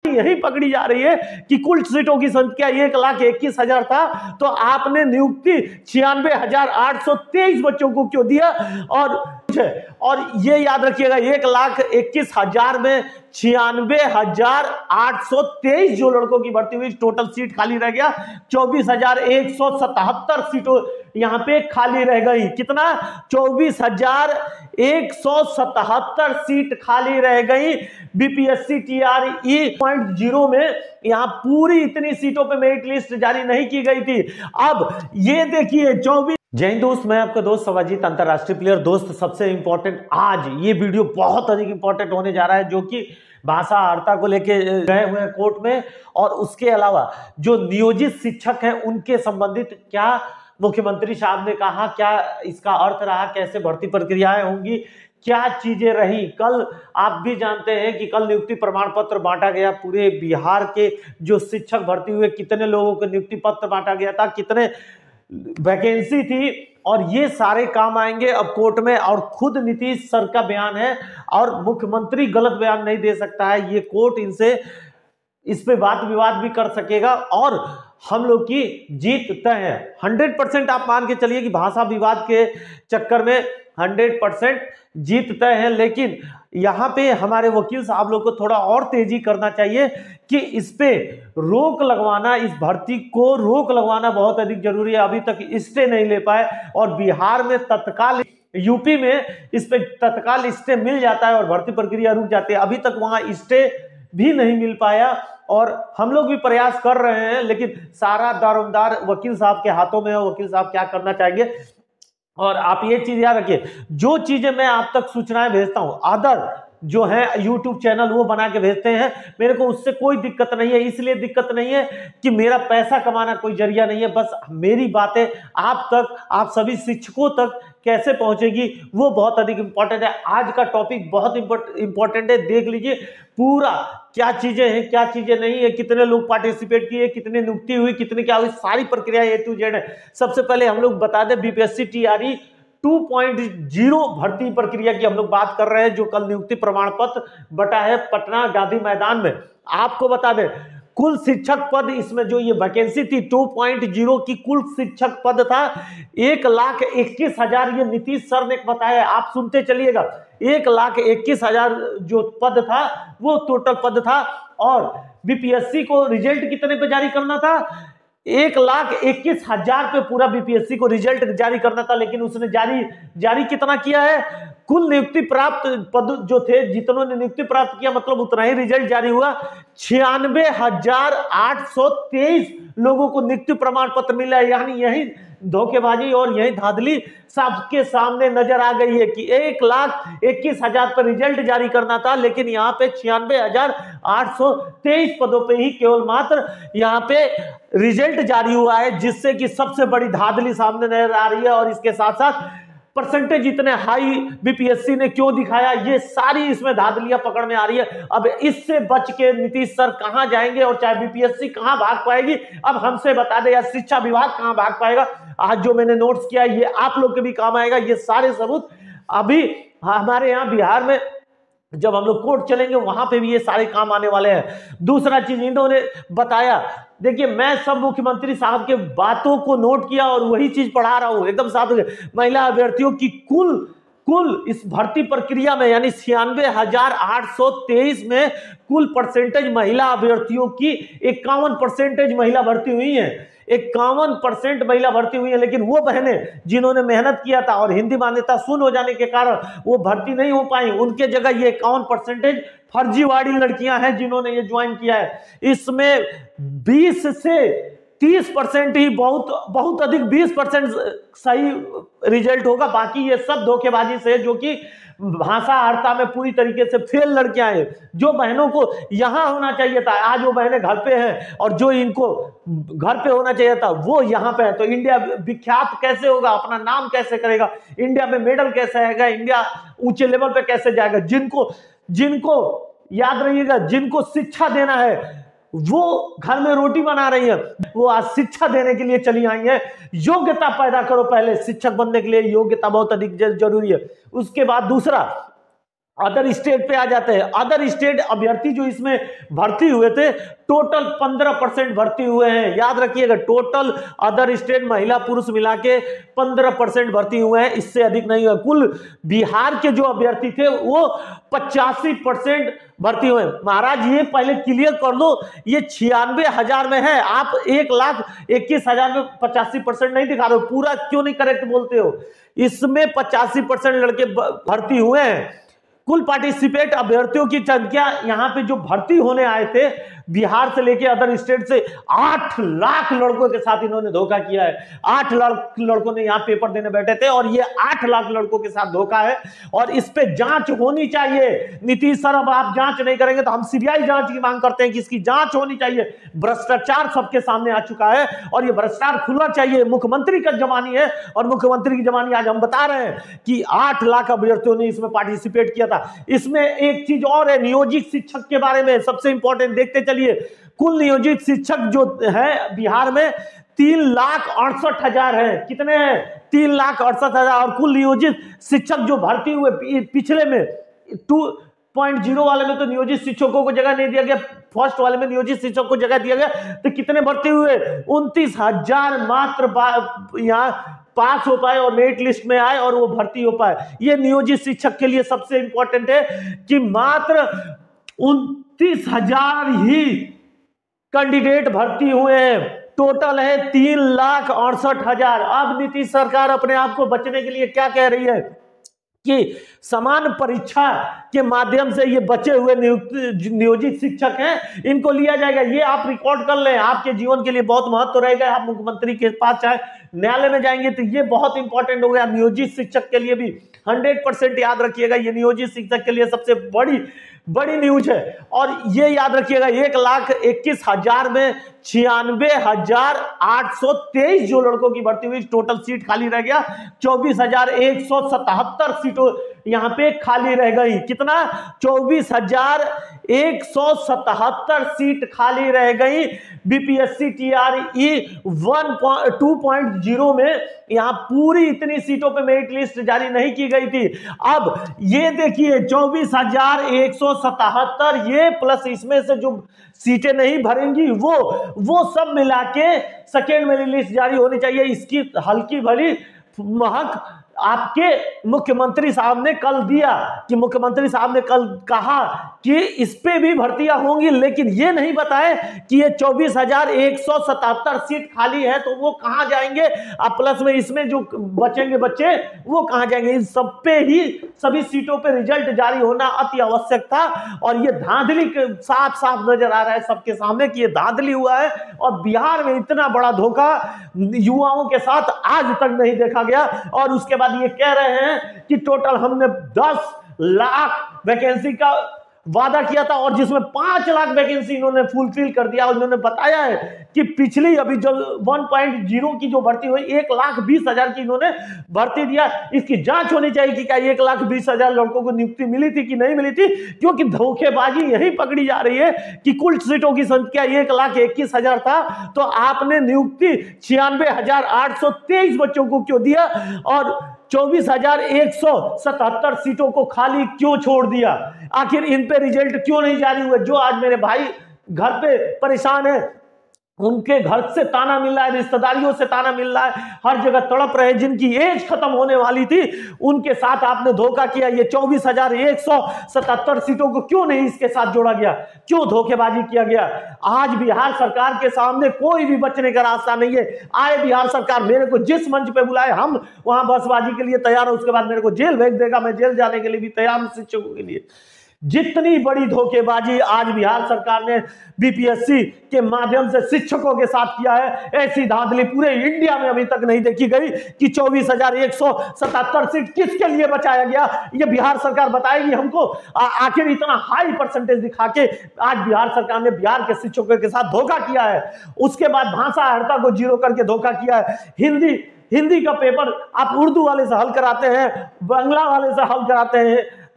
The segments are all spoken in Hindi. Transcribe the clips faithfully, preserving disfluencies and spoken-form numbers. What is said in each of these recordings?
यही पकड़ी जा रही है कि कुल सीटों की संख्या एक लाख इक्कीस हजार था, तो आपने नियुक्ति छियानवे हजार आठ सौ तेईस बच्चों को क्यों दिया? और और ये याद रखिएगा, एक लाख इक्कीस हजार में छियानवे हजार आठ सौ तेईस जो लड़कों की भर्ती हुई, टोटल सीट खाली रह गया चौबीस हजार एक सौ सतहत्तर सीटों यहां पे खाली रह गई। कितना? चौबीस हजार एक सौ सतहत्तर सीट खाली रह गई बीपीएससी टीआरई पॉइंट जीरो में। यहां पूरी इतनी सीटों पे मेरिट लिस्ट जारी नहीं की गई थी। अब ये देखिए चौबीस। जय हिंद दोस्त, मैं आपका दोस्त सवाजीत, अंतरराष्ट्रीय प्लेयर। दोस्त सबसे इंपॉर्टेंट आज ये वीडियो बहुत अधिक इंपॉर्टेंट होने जा रहा है, जो कि भाषा अर्ता को लेके गए हुए हैं कोर्ट में, और उसके अलावा जो नियोजित शिक्षक हैं उनके संबंधित क्या मुख्यमंत्री साहब ने कहा, क्या इसका अर्थ रहा, कैसे भर्ती प्रक्रियाएं होंगी, क्या चीजें रही। कल आप भी जानते हैं कि कल नियुक्ति प्रमाण पत्र बांटा गया पूरे बिहार के जो शिक्षक भर्ती हुए, कितने लोगों को नियुक्ति पत्र बांटा गया था, कितने वैकेंसी थी, और ये सारे काम आएंगे अब कोर्ट में। और खुद नीतीश सर का बयान है, और मुख्यमंत्री गलत बयान नहीं दे सकता है, ये कोर्ट इनसे इस पे वाद विवाद भी कर सकेगा, और हम लोग की जीत तय है। हंड्रेड परसेंट आप मान के चलिए कि भाषा विवाद के चक्कर में हंड्रेड परसेंट जीत तय है। लेकिन यहाँ पे हमारे वकील साहब लोग को थोड़ा और तेजी करना चाहिए कि इस पे रोक लगवाना, इस भर्ती को रोक लगवाना बहुत अधिक जरूरी है। अभी तक स्टे नहीं ले पाए, और बिहार में तत्काल, यूपी में इस पे तत्काल स्टे मिल जाता है और भर्ती प्रक्रिया रुक जाती है। अभी तक वहां स्टे भी नहीं मिल पाया, और हम लोग भी प्रयास कर रहे हैं, लेकिन सारा दारोमदार वकील साहब के हाथों में है। वकील साहब क्या करना चाहिए। और आप ये चीज याद रखिए, जो चीजें मैं आप तक सूचनाएं भेजता हूं, अदर जो है यूट्यूब चैनल वो बना के भेजते हैं, मेरे को उससे कोई दिक्कत नहीं है। इसलिए दिक्कत नहीं है कि मेरा पैसा कमाना कोई जरिया नहीं है, बस मेरी बातें आप तक, आप सभी शिक्षकों तक कैसे पहुंचेगी वो बहुत अधिक इंपॉर्टेंट है। आज का टॉपिक बहुत इंपॉर्टेंट है, देख लीजिए पूरा, क्या चीजें हैं, क्या चीजें नहीं है, कितने लोग पार्टिसिपेट किए, कितनी नियुक्ति हुई, कितनी क्या हुई, सारी प्रक्रिया ए टू जेड है। सबसे पहले हम लोग बता दें, BPSC TRE two point zero भर्ती प्रक्रिया की हम लोग बात कर रहे हैं, जो कल नियुक्ति प्रमाण पत्र बटा है पटना गांधी मैदान में। आपको बता दें, कुल शिक्षक पद इसमें जो ये वैकेंसी थी टू पॉइंट ज़ीरो की, कुल शिक्षक पद था एक लाख इक्कीस हजार। ये नीतीश सर ने बताया, आप सुनते चलिएगा। एक लाख इक्कीस हजार जो पद था वो टोटल पद था, और बीपीएससी को रिजल्ट कितने पे जारी करना था? एक लाख इक्कीस हजार पे पूरा बीपीएससी को रिजल्ट जारी करना था। लेकिन उसने जारी जारी कितना किया है? कुल नियुक्ति प्राप्त पद जो थे, जितनों ने नियुक्ति प्राप्त किया, मतलब उतना ही रिजल्ट जारी हुआ। छियानवे हजार आठ सौ तेईस लोगों को नियुक्ति प्रमाण पत्र मिला है। यानी यही धोखेबाजी और यही धांधली सबके सामने नजर आ गई है कि एक लाख इक्कीस हजार पर रिजल्ट जारी करना था, लेकिन यहाँ पे छियानवे हजार आठ सौ तेईस पदों पे ही केवल मात्र यहाँ पे रिजल्ट जारी हुआ है, जिससे कि सबसे बड़ी धांधली सामने नजर आ रही है। और इसके साथ साथ परसेंटेज इतने हाई बीपीएससी ने क्यों दिखाया, ये सारी इसमें धांधलियां पकड़ में आ रही है। अब इससे बच के नीतीश सर कहां जाएंगे, और चाहे बीपीएससी कहां भाग पाएगी, अब हमसे बता दे, या शिक्षा विभाग कहां भाग पाएगा। आज जो मैंने नोट्स किया ये आप लोग के भी काम आएगा। ये सारे सबूत अभी हमारे यहाँ बिहार में जब हम लोग कोर्ट चलेंगे वहां पे भी ये सारे काम आने वाले हैं। दूसरा चीज इन्होंने बताया, देखिए मैं सब मुख्यमंत्री साहब के बातों को नोट किया और वही चीज पढ़ा रहा हूं एकदम साफ। महिला अभ्यर्थियों की कुल कुल इस भर्ती प्रक्रिया में, यानी छियानवे हजार आठ सौ तेईस में कुल परसेंटेज महिला अभ्यर्थियों की इक्यावन परसेंटेज महिला भर्ती हुई है। इक्यावन परसेंट महिला भर्ती हुई है। लेकिन वो बहनें जिन्होंने मेहनत किया था और हिंदी मान्यता शून्य हो जाने के कारण वो भर्ती नहीं हो पाई, उनके जगह ये इक्यावन परसेंटेज फर्जीवाड़ी लड़कियां हैं जिन्होंने ये ज्वाइन किया है। इसमें बीस से तीस परसेंट ही बहुत बहुत अधिक बीस परसेंट सही रिजल्ट होगा, बाकी ये सब धोखेबाजी से, जो कि भाषा अर्ता में पूरी तरीके से फेल लड़कियां हैं। जो बहनों को यहां होना चाहिए था, आज वो बहनें घर पे हैं, और जो इनको घर पे होना चाहिए था वो यहां पे है। तो इंडिया विख्यात कैसे होगा, अपना नाम कैसे करेगा, इंडिया में मेडल कैसे आएगा, इंडिया ऊंचे लेवल पे कैसे जाएगा। जिनको जिनको याद रहिएगा, जिनको शिक्षा देना है वो घर में रोटी बना रही है, वो आज शिक्षा देने के लिए चली आई है। योग्यता पैदा करो, पहले शिक्षक बनने के लिए योग्यता बहुत अधिक जरूरी है। उसके बाद दूसरा, अदर स्टेट पे आ जाते हैं। अदर स्टेट अभ्यर्थी जो इसमें भर्ती हुए थे टोटल पंद्रह परसेंट भर्ती हुए हैं। याद रखिएगा, टोटल अदर स्टेट महिला पुरुष मिला के पंद्रह परसेंट भर्ती हुए हैं, इससे अधिक नहीं हुआ। कुल बिहार के जो अभ्यर्थी थे वो पचासी परसेंट भर्ती हुए। महाराज ये पहले क्लियर कर लो, ये छियानवे हजार में है, आप एक लाख इक्कीस हजार में पचासी परसेंट नहीं दिखा रहे हो, पूरा क्यों नहीं करेक्ट बोलते हो? इसमें पचासी परसेंट लड़के भर्ती हुए हैं। कुल पार्टिसिपेट अभ्यर्थियों की संख्या यहाँ पे जो भर्ती होने आए थे बिहार से लेके अदर स्टेट से आठ लाख लड़कों के साथ इन्होंने धोखा किया है। आठ लाख लड़कों ने यहाँ पेपर देने बैठे थे और ये आठ लाख लड़कों के साथ धोखा है और इस पे जांच होनी चाहिए। नीतीश सर, अब आप जांच नहीं करेंगे तो हम सीबीआई जांच की मांग करते हैं कि इसकी जांच होनी चाहिए। भ्रष्टाचार सबके सामने आ चुका है और ये भ्रष्टाचार खुलना चाहिए। मुख्यमंत्री का जमानी है और मुख्यमंत्री की जमानी आज हम बता रहे हैं कि आठ लाख अभ्यर्थियों ने इसमें पार्टिसिपेट किया था। इसमें एक चीज और है, नियोजित शिक्षक के बारे में सबसे इंपॉर्टेंट देखते चलिए। कुल नियोजित शिक्षक जो है बिहार में तीन लाख अड़सठ हजार है। कितने हैं? तीन लाख अड़सठ हजार। और कुल नियोजित शिक्षक जो भर्ती हुए पिछले में टू पॉइंट जीरो वाले में तो नियोजित शिक्षकों को जगह नहीं दिया गया, फर्स्ट वाले में नियोजित शिक्षकों को जगह दिया गया, तो कितने भर्ती हुए? उनतीस हजार मात्र यहाँ पास हो पाए और मेरिट लिस्ट में आए और वो भर्ती हो पाए। ये नियोजित शिक्षक के लिए सबसे इंपॉर्टेंट है कि मात्र उनतीस हजार ही कैंडिडेट भर्ती हुए हैं। टोटल है तीन लाख अड़सठ हजार। अब नीतीश सरकार अपने आप को बचने के लिए क्या कह रही है कि समान परीक्षा के माध्यम से ये बचे हुए नियोजित शिक्षक हैं, इनको लिया जाएगा। ये आप रिकॉर्ड कर लें, आपके जीवन के लिए बहुत महत्व रहेगा। आप मुख्यमंत्री के पास चाहे न्यायालय में जाएंगे तो ये बहुत इंपॉर्टेंट हो गया। नियोजित शिक्षक के लिए भी हंड्रेड परसेंट याद रखिएगा, ये नियोजित शिक्षक के लिए सबसे बड़ी बड़ी न्यूज है। और ये याद रखिएगा, एक लाख इक्कीस हजार में छियानवे हजार आठ सौ तेईस जो लड़कों की भर्ती हुई, टोटल सीट खाली रह गया चौबीस हजार एक सौ सतहत्तर सीटों यहाँ पे खाली रह गई। कितना? चौबीस हजार एक सौ सतहत्तर सीट खाली रह गई। BPSC TRE one two point zero में यहाँ पूरी इतनी सीटों पे मेरिट लिस्ट जारी नहीं की गई थी। अब ये देखिए चौबीस हजार एक सौ सतहत्तर, ये प्लस इसमें से जो सीटें नहीं भरेंगी वो वो सब मिला के सेकेंड मेरिट लिस्ट जारी होनी चाहिए। इसकी हल्की भली महक आपके मुख्यमंत्री साहब ने कल दिया कि मुख्यमंत्री साहब ने कल कहा कि इस पे भी भर्तियां होंगी, लेकिन ये नहीं बताए कि ये चौबीस हजार एक सौ सतहत्तर सीट खाली है तो वो कहां जाएंगे, अब प्लस में इसमें जो बचेंगे बच्चे वो कहां जाएंगे। इन सब पे ही सभी सीटों पे रिजल्ट जारी होना अति आवश्यक था और ये धांधली साफ साफ नजर आ रहा है सबके सामने कि ये धांधली हुआ है। और बिहार में इतना बड़ा धोखा युवाओं के साथ आज तक नहीं देखा गया। और उसके बाद ये कह रहे हैं कि टोटल हमने दस लाख वैकेंसी का वादा किया था और जिसमें पांच लाख वैकेंसी इन्होंने फुलफिल कर दिया। उन्होंने बताया है कि पिछली अभी जो वन पॉइंट जीरो की जो भर्ती हुई एक लाख बीस हजार की इन्होंने भर्ती दिया। इसकी जांच होनी चाहिए कि क्या एक लाख बीस हजार लड़कों को नियुक्ति मिली थी कि नहीं मिली थी, क्योंकि धोखेबाजी यही पकड़ी जा रही है कि कुल सीटों की संख्या एक लाख इक्कीस हजार था तो आपने नियुक्ति छियानवे हजार आठ सौ तेईस बच्चों को क्यों दिया और चौबीस हजार एक सौ सतहत्तर सीटों को खाली क्यों छोड़ दिया। आखिर इन पे रिजल्ट क्यों नहीं जारी हुए। जो आज मेरे भाई घर पे परेशान है, उनके घर से ताना मिल रहा है, रिश्तेदारियों से ताना मिल रहा है, हर जगह तड़प रहे, जिनकी एज खत्म होने वाली थी उनके साथ आपने धोखा किया। ये चौबीस हजार एक सौ सतहत्तर सीटों को क्यों नहीं इसके साथ जोड़ा गया, क्यों धोखेबाजी किया गया। आज बिहार सरकार के सामने कोई भी बचने का रास्ता नहीं है। आए बिहार सरकार, मेरे को जिस मंच पे बुलाए हम वहां बसबाजी के लिए तैयार है, उसके बाद मेरे को जेल भेज देगा, मैं जेल जाने के लिए भी तैयार हूं शिक्षकों के लिए। जितनी बड़ी धोखेबाजी आज बिहार सरकार ने बीपीएससी के माध्यम से शिक्षकों के साथ किया है, ऐसी धांधली पूरे इंडिया में अभी तक नहीं देखी गई कि चौबीस हजार एक सौ सतहत्तर सीट किसके लिए बचाया गया। ये बिहार सरकार बताएगी हमको। आखिर इतना हाई परसेंटेज दिखा के आज बिहार सरकार ने बिहार के शिक्षकों के साथ धोखा किया है। उसके बाद भाषा अहर्ता को जीरो करके धोखा किया है। हिंदी हिंदी का पेपर आप उर्दू वाले से हल कराते हैं, बांग्ला वाले से हल कराते हैं,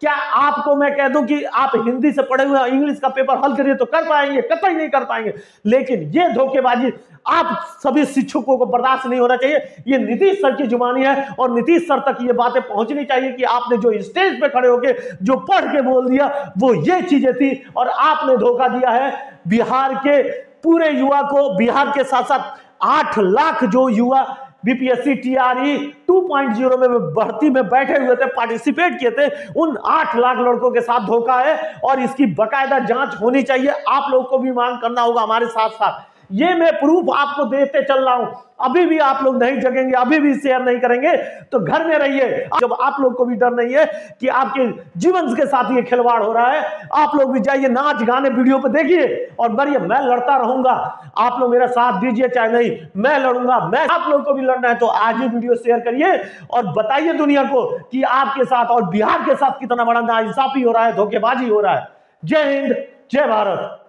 क्या आपको मैं कह दूं कि आप हिंदी से पढ़े हुए इंग्लिश का पेपर हल करिए तो कर पाएंगे? कतई नहीं कर पाएंगे। लेकिन ये धोखेबाजी आप सभी शिक्षकों को बर्दाश्त नहीं होना चाहिए। ये नीतीश सर की जुबानी है और नीतीश सर तक ये बातें पहुंचनी चाहिए कि आपने जो स्टेज पे खड़े होके जो पढ़ के बोल दिया वो ये चीजें थी और आपने धोखा दिया है बिहार के पूरे युवा को। बिहार के साथ साथ आठ लाख जो युवा BPSC TRE two point zero में भर्ती में बैठे हुए थे, पार्टिसिपेट किए थे, उन आठ लाख लड़कों के साथ धोखा है और इसकी बकायदा जांच होनी चाहिए। आप लोग को भी मांग करना होगा हमारे साथ साथ। ये मैं प्रूफ आपको देते चल रहा हूं। अभी भी आप लोग नहीं जगेंगे, अभी भी शेयर नहीं करेंगे तो घर में रहिए। जब आप लोग को भी डर नहीं है कि आपके जीवन के साथ ये खिलवाड़ हो रहा है, आप लोग भी जाइए नाच गाने वीडियो पे देखिए और मरिए। मैं लड़ता रहूंगा, आप लोग मेरा साथ दीजिए चाहे नहीं, मैं लड़ूंगा। मैं आप लोग को भी लड़ना है तो आज ही वीडियो शेयर करिए और बताइए दुनिया को कि आपके साथ और बिहार के साथ कितना बड़ा नाइंसाफी हो रहा है, धोखेबाजी हो रहा है। जय हिंद, जय भारत।